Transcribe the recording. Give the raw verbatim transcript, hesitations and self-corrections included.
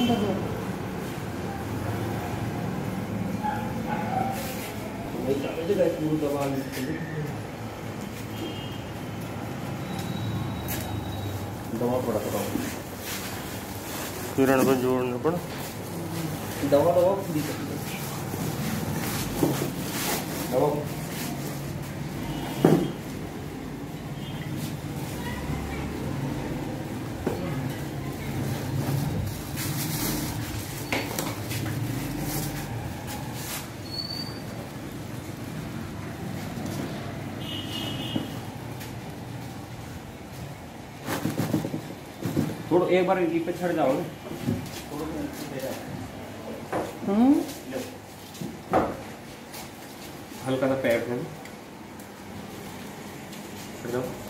दवा थोड़ा थोड़ा किरण को जोड़ना पड़ा दवा दवा दवा थोड़ा एक बार ये पे छड़ जाओ ना हम्म हल्का सा पैर में छड़ जाओ।